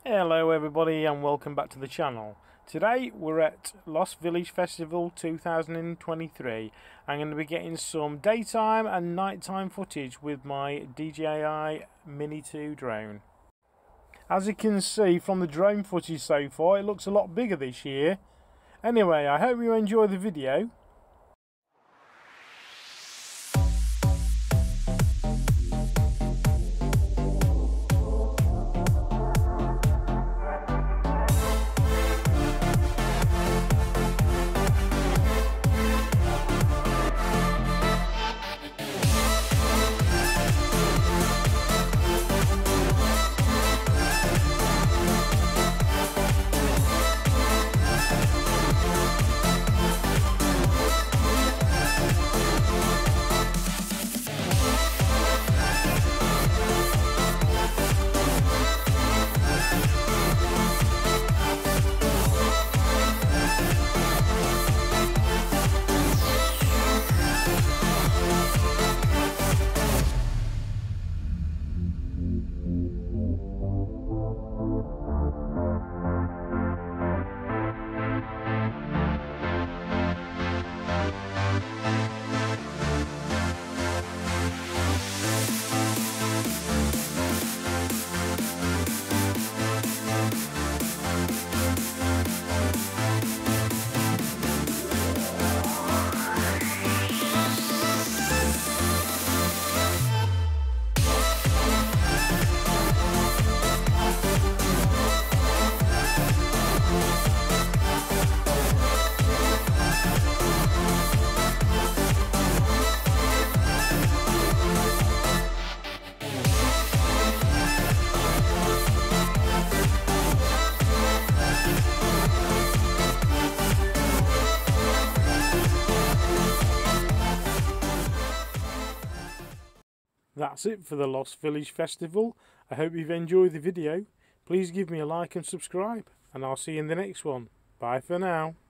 Hello everybody and welcome back to the channel. Today we're at Lost Village Festival 2023. I'm going to be getting some daytime and nighttime footage with my DJI Mini 2 drone. As you can see from the drone footage so far, it looks a lot bigger this year. Anyway, I hope you enjoy the video. That's it for the Lost Village Festival. I hope you've enjoyed the video. Please give me a like and subscribe, and I'll see you in the next one. Bye for now.